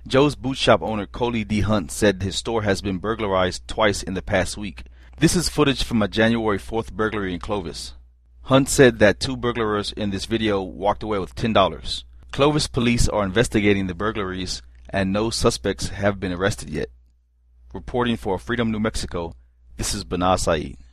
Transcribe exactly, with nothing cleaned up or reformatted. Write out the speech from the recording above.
Joe's boot shop owner Coley D. Hunt said his store has been burglarized twice in the past week. This is footage from a January fourth burglary in Clovis. Hunt said that two burglars in this video walked away with ten dollars. Clovis police are investigating the burglaries and no suspects have been arrested yet. Reporting for Freedom New Mexico, this is Bana Saeed.